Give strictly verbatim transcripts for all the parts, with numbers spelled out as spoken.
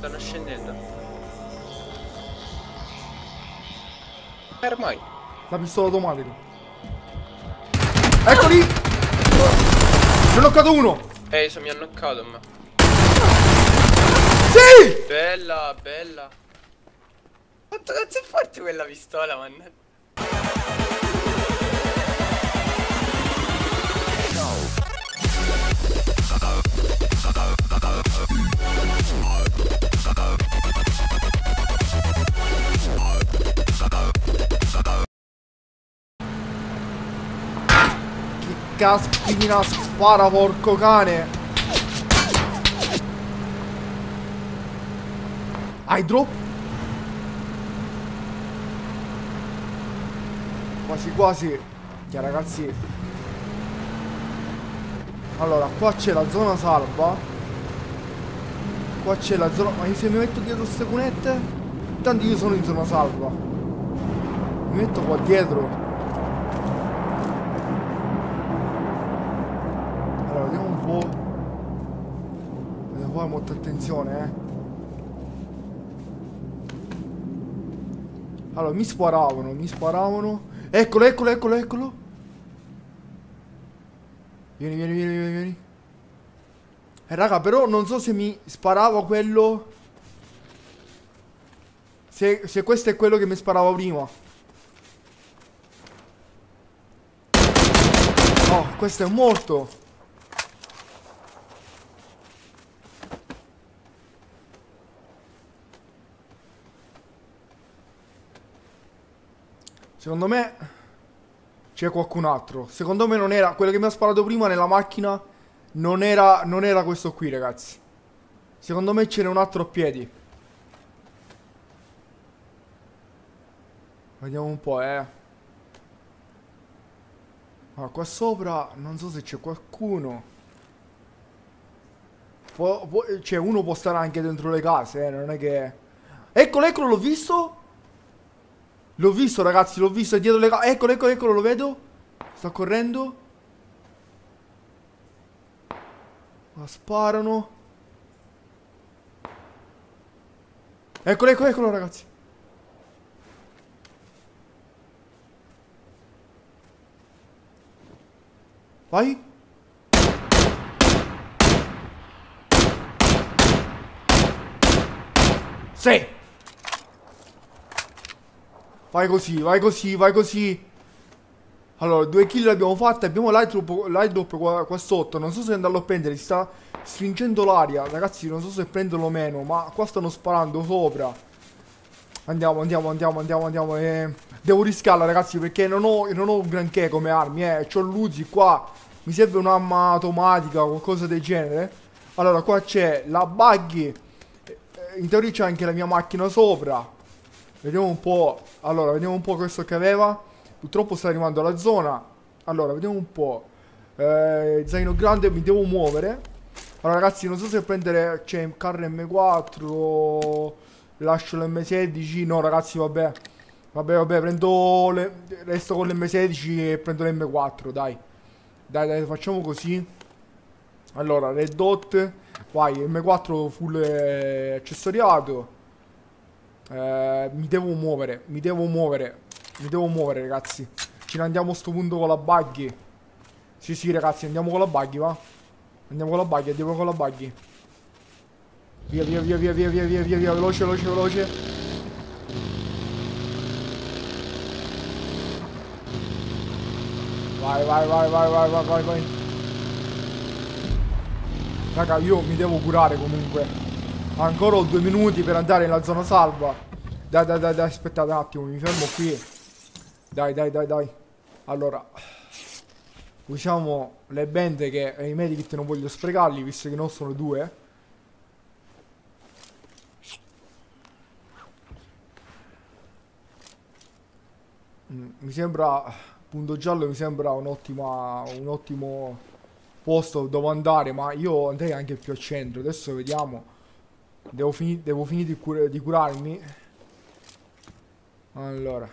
Stanno scendendo. Ormai. La pistola automatica. Eccoli! Ne ho knoccato uno! Eh, so, mi ha knoccato, ma. Sì! Bella, bella. Quanto cazzo è forte quella pistola, man. Caspina, spara, porco cane. Hai drop? Quasi quasi. Che ragazzi. Allora, qua c'è la zona salva. Qua c'è la zona. Ma se mi metto dietro queste cunette? Intanto io sono in zona salva. Mi metto qua dietro. Vediamo un po'. Devo fare molta attenzione, eh. Allora, mi sparavano, mi sparavano. Eccolo, eccolo, eccolo, eccolo. Vieni, vieni, vieni, vieni, vieni. Eh, raga, però non so se mi sparava quello. Se, se questo è quello che mi sparava prima. Oh, questo è morto. Secondo me c'è qualcun altro. Secondo me non era quello che mi ha sparato prima nella macchina. Non era, non era questo qui, ragazzi. Secondo me ce n'è un altro a piedi. Vediamo un po', eh. Allora, qua sopra non so se c'è qualcuno. Può, può, cioè, uno può stare anche dentro le case, eh. Non è che... Eccolo, eccolo, l'ho visto. L'ho visto, ragazzi, l'ho visto, è dietro le case. Eccolo, eccolo, eccolo, lo vedo. Sta correndo. Ma sparano. Eccolo, eccolo, eccolo, ragazzi. Vai. Sì. Vai così, vai così, vai così. Allora, due kill abbiamo fatte. Abbiamo l'airdrop qua, qua sotto. Non so se andarlo a prendere. Si sta stringendo l'aria. Ragazzi, non so se prenderlo o meno. Ma qua stanno sparando sopra. Andiamo, andiamo, andiamo, andiamo, andiamo. Eh, devo rischiarla, ragazzi, perché non ho, non ho un granché come armi. Eh. C'ho l'Uzi qua. Mi serve un'arma automatica o qualcosa del genere. Allora, qua c'è la buggy. In teoria c'è anche la mia macchina sopra. Vediamo un po'. Allora, vediamo un po' questo che aveva. Purtroppo sta arrivando alla zona. Allora, vediamo un po'. Eh, zaino grande, mi devo muovere. Allora, ragazzi, non so se prendere... C'è il carro M quattro. Lascio l'M sedici. No, ragazzi, vabbè. Vabbè, vabbè, prendo... Le, resto con l'M sedici e prendo l'M quattro, dai. Dai, dai, facciamo così. Allora, Red Dot. Vai, M quattro full eh, accessoriato. Eh, mi devo muovere, mi devo muovere, mi devo muovere, ragazzi. Ce ne andiamo a sto punto con la buggy. Sì, sì, ragazzi, andiamo con la buggy, va. Andiamo con la buggy, andiamo con la buggy. Via, via, via, via, via, via, via, via, via, veloce, veloce, veloce. Vai, vai, vai, vai, vai, vai, vai, vai. Raga, io mi devo curare comunque. Ancora ho due minuti per andare nella zona salva. Dai, dai, dai, dai, aspettate un attimo, mi fermo qui. Dai, dai, dai, dai. Allora, usiamo le bende che i medikit non voglio sprecarli, visto che non sono due. Mm, mi sembra, punto giallo mi sembra un'ottima, un ottimo posto dove andare, ma io andrei anche più al centro. Adesso vediamo. Devo, fini devo finire di, cur di curarmi. Allora,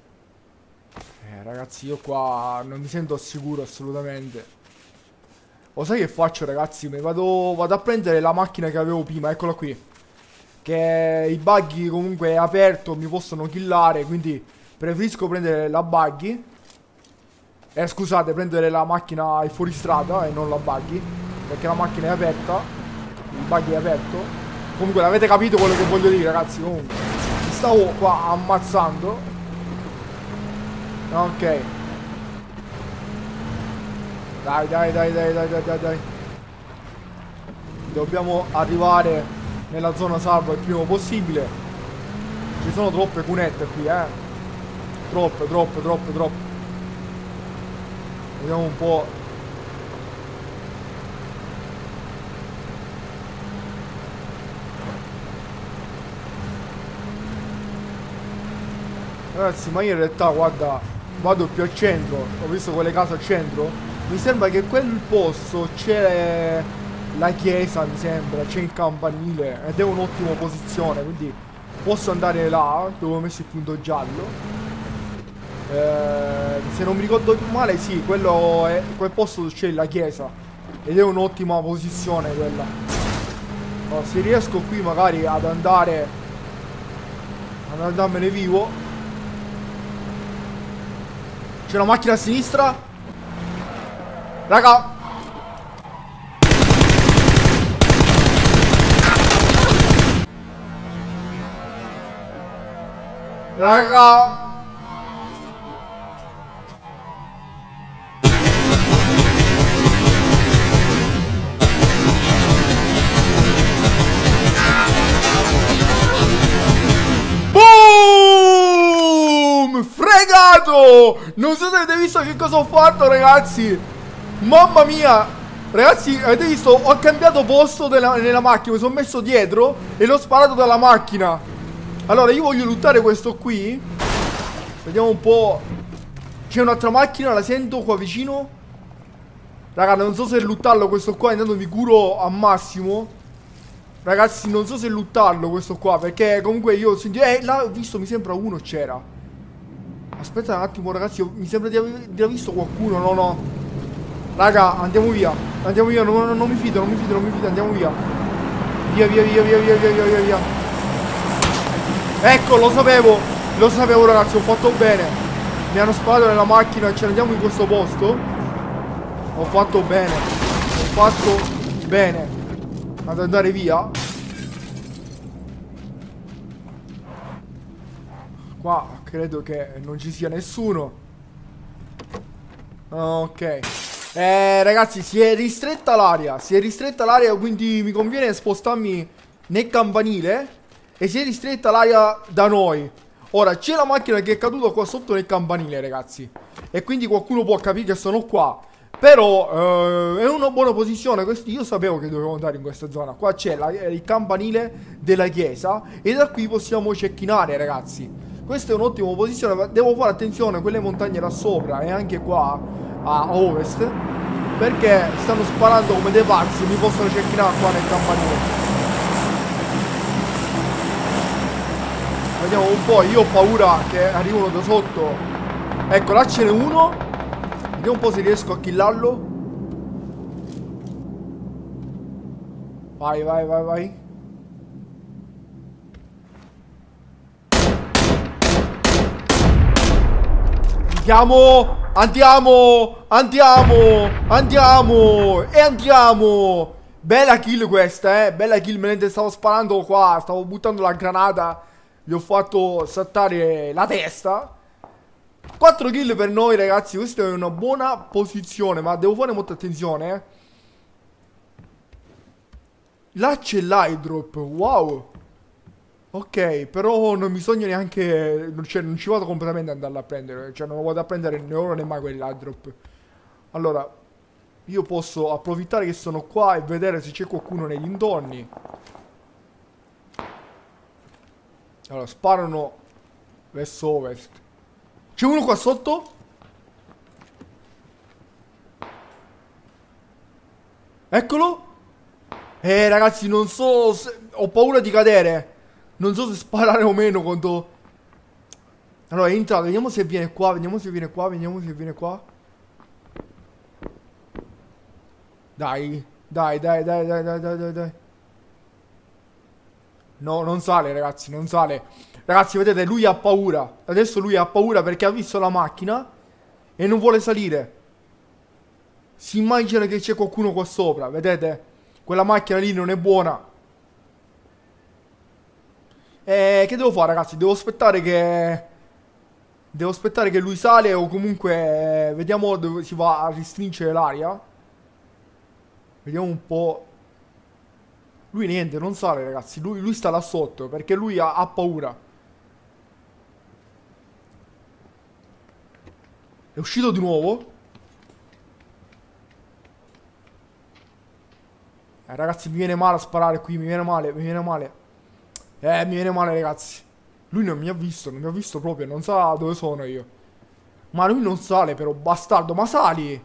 eh, ragazzi, io qua non mi sento sicuro assolutamente. Lo sai che faccio, ragazzi? Mi vado, vado a prendere la macchina che avevo prima, eccola qui. Che i buggy comunque è aperto, mi possono killare, quindi preferisco prendere la buggy. Eh, scusate, prendere la macchina è fuori strada e non la buggy, perché la macchina è aperta, il buggy è aperto. Comunque l'avete capito quello che voglio dire, ragazzi. Comunque mi stavo qua ammazzando. Ok. Dai, dai, dai, dai, dai, dai, dai, dai. Dobbiamo arrivare nella zona salva il prima possibile. Ci sono troppe cunette qui, eh. Troppe, troppe, troppe, troppe. Vediamo un po'. Ragazzi, ma io in realtà, guarda, vado più al centro. Ho visto quelle case al centro. Mi sembra che quel posto c'è la chiesa, mi sembra, c'è il campanile ed è un'ottima posizione, quindi posso andare là dove ho messo il punto giallo. Eh, se non mi ricordo male, sì, quello è, quel posto c'è la chiesa ed è un'ottima posizione quella. No, se riesco qui magari ad andare ad andarmene vivo. C'è una macchina a sinistra. Raga, raga, boom! Fregato! Non so se avete visto che cosa ho fatto, ragazzi. Mamma mia. Ragazzi, avete visto? Ho cambiato posto della, nella macchina. Mi sono messo dietro e l'ho sparato dalla macchina. Allora, io voglio lottare questo qui. Vediamo un po'. C'è un'altra macchina, la sento qua vicino. Raga, non so se luttarlo questo qua. Intanto mi curo a massimo. Ragazzi, non so se luttarlo questo qua, perché comunque io ho sentito. Eh, là ho visto, mi sembra uno c'era. Aspetta un attimo, ragazzi, io, mi sembra di aver, di aver visto qualcuno. No, no. Raga, andiamo via. Andiamo via, non, non, non mi fido, non mi fido, non mi fido, andiamo via. Via, via, via, via, via, via, via, via, via. Ecco, lo sapevo. Lo sapevo, ragazzi, ho fatto bene. Mi hanno sparato nella macchina, ce ne andiamo in questo posto. Ho fatto bene. Ho fatto bene ad andare via. Qua credo che non ci sia nessuno. Ok. Eh, ragazzi, si è ristretta l'area. Si è ristretta l'area, quindi mi conviene spostarmi nel campanile. E si è ristretta l'area da noi. Ora, c'è la macchina che è caduta qua sotto nel campanile, ragazzi. E quindi qualcuno può capire che sono qua. Però eh, è una buona posizione. Questi, io sapevo che dovevo andare in questa zona. Qua c'è il campanile della chiesa. E da qui possiamo cecchinare, ragazzi. Questa è un'ottima posizione. Devo fare attenzione a quelle montagne là sopra. E anche qua a ovest, perché stanno sparando come dei pazzi. Mi possono cecchinare qua nel campanile. Vediamo un po'. Io ho paura che arrivano da sotto. Ecco, là ce n'è uno. Vediamo un po' se riesco a killarlo. Vai, vai, vai, vai. Andiamo, andiamo, andiamo, andiamo e andiamo. Bella kill questa, eh. Bella kill, mentre stavo sparando qua. Stavo buttando la granata. Gli ho fatto saltare la testa. quattro kill per noi, ragazzi. Questa è una buona posizione, ma devo fare molta attenzione, eh. Là c'è l'airdrop, wow. Ok, però non mi sogno neanche. Cioè, non ci vado completamente ad andarla a prendere. Cioè, non lo vado a prendere né ora né mai quell'airdrop. Allora, io posso approfittare che sono qua e vedere se c'è qualcuno nei dintorni. Allora, sparano verso ovest. C'è uno qua sotto? Eccolo. Eh, ragazzi, non so se... Ho paura di cadere. Non so se sparare o meno quando... Allora, entra, vediamo se viene qua, vediamo se viene qua, vediamo se viene qua. Dai, dai, dai, dai, dai, dai, dai, dai, dai. No, non sale, ragazzi, non sale. Ragazzi, vedete, lui ha paura. Adesso lui ha paura perché ha visto la macchina e non vuole salire. Si immagina che c'è qualcuno qua sopra, vedete? Quella macchina lì non è buona. E che devo fare, ragazzi? Devo aspettare che... Devo aspettare che lui sale o comunque... Vediamo dove si va a restringere l'aria. Vediamo un po'. Lui niente, non sale, ragazzi. Lui, lui sta là sotto perché lui ha, ha paura. È uscito di nuovo. Eh, ragazzi, mi viene male a sparare qui. Mi viene male, mi viene male. Eh, mi viene male, ragazzi. Lui non mi ha visto, non mi ha visto proprio. Non sa dove sono io. Ma lui non sale, però, bastardo. Ma sali!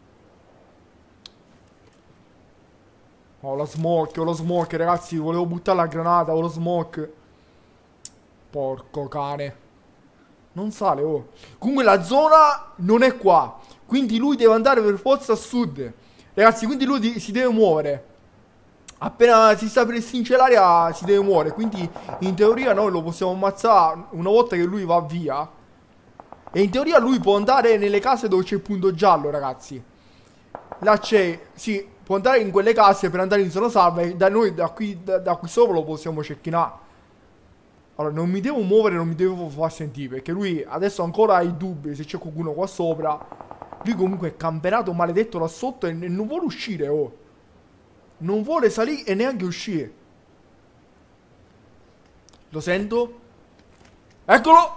Ho la smoke, ho lo smoke, ragazzi. Volevo buttare la granata, ho lo smoke. Porco cane. Non sale, oh. Comunque la zona non è qua. Quindi lui deve andare per forza a sud. Ragazzi, quindi lui di si deve muovere. Appena si sta per restringere l'aria si deve muovere. Quindi in teoria noi lo possiamo ammazzare una volta che lui va via. E in teoria lui può andare nelle case dove c'è il punto giallo, ragazzi. Là c'è, sì, può andare in quelle case per andare in zona salva. E da noi da qui, da, da qui sopra lo possiamo cecchinare. Allora, non mi devo muovere, non mi devo far sentire. Perché lui adesso ancora ha i dubbi se c'è qualcuno qua sopra. Lui comunque è camperato maledetto là sotto e non vuole uscire, oh. Non vuole salire e neanche uscire. Lo sento. Eccolo.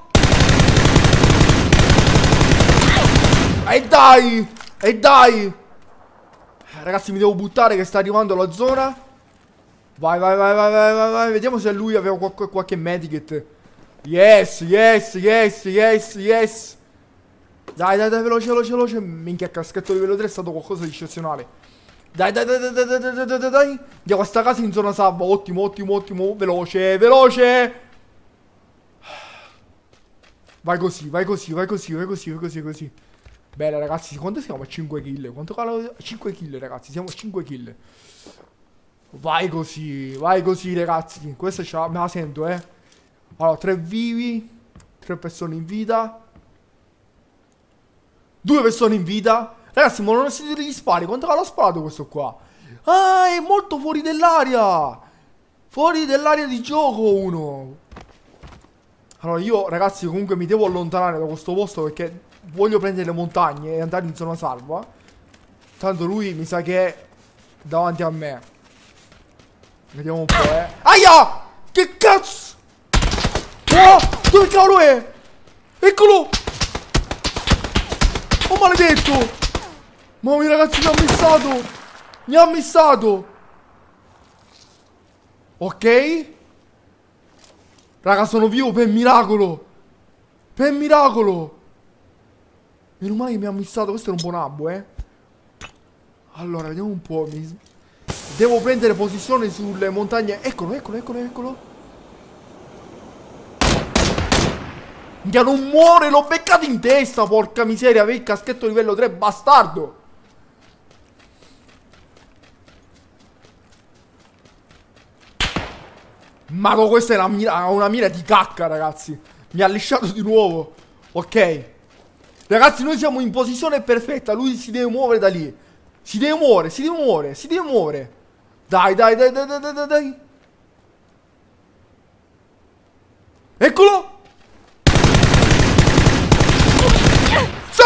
E dai. E dai. Ragazzi, mi devo buttare che sta arrivando la zona. Vai, vai, vai, vai, vai, vai, vai. Vediamo se lui aveva qualche, qualche medikit. Yes, yes, yes, yes, yes. Dai, dai, dai, veloce, veloce, veloce. Minchia, caschetto livello tre è stato qualcosa di eccezionale. Dai, dai, dai, dai, dai, dai, dai, dai, dai, dai. Andiamo a sta casa in zona salva. Ottimo, ottimo, ottimo. Veloce, veloce. Vai così, vai così, vai così, vai così, vai così, così. Bene, ragazzi, quanto siamo a cinque kill? Quanto cala? cinque kill, ragazzi, siamo a cinque kill. Vai così, vai così, ragazzi. Questa ce la, me la sento, eh. Allora, tre vivi, tre persone in vita, due persone in vita. Ragazzi, ma non ho sentito gli spari. Quanto l'ha sparato questo qua? Ah, è molto fuori dell'aria. Fuori dell'area di gioco uno. Allora io, ragazzi, comunque mi devo allontanare da questo posto perché voglio prendere le montagne e andare in zona salva. Tanto lui mi sa che è davanti a me. Vediamo un po', eh. Aia! Che cazzo? Oh, dove cavolo è? Eccolo! Oh, maledetto! Mamma mia, ragazzi, mi ha missato! Mi ha missato! Ok? Raga, sono vivo per miracolo! Per miracolo! Meno male che mi ha missato. Questo è un buon abbo, eh. Allora, vediamo un po'. Mi... Devo prendere posizione sulle montagne. Eccolo, eccolo, eccolo, eccolo. Minchia, non muore, l'ho beccato in testa, porca miseria, per il caschetto livello tre, bastardo. Ma questa è una mira, una mira di cacca, ragazzi. Mi ha lisciato di nuovo. Ok. Ragazzi, noi siamo in posizione perfetta. Lui si deve muovere da lì. Si deve muovere, si deve muovere, si deve muovere. Dai, dai, dai, dai, dai, dai, dai. Eccolo. Sì!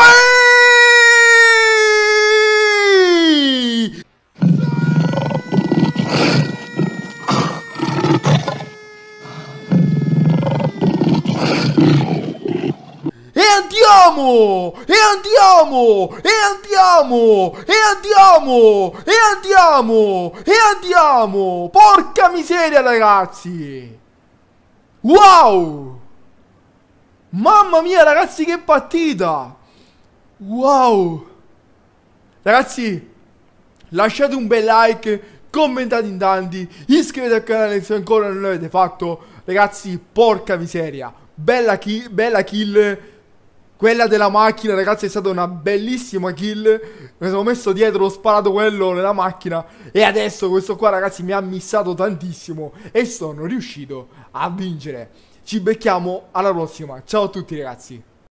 E andiamo! E andiamo! E andiamo! E andiamo! E andiamo! E andiamo! Porca miseria, ragazzi! Wow! Mamma mia, ragazzi, che partita! Wow! Ragazzi, lasciate un bel like, commentate in tanti, iscrivetevi al canale se ancora non l'avete fatto. Ragazzi, porca miseria! Bella, ki bella kill! Quella della macchina, ragazzi, è stata una bellissima kill. Mi sono messo dietro, ho sparato quello nella macchina. E adesso questo qua, ragazzi, mi ha missato tantissimo. E sono riuscito a vincere. Ci becchiamo alla prossima. Ciao a tutti, ragazzi.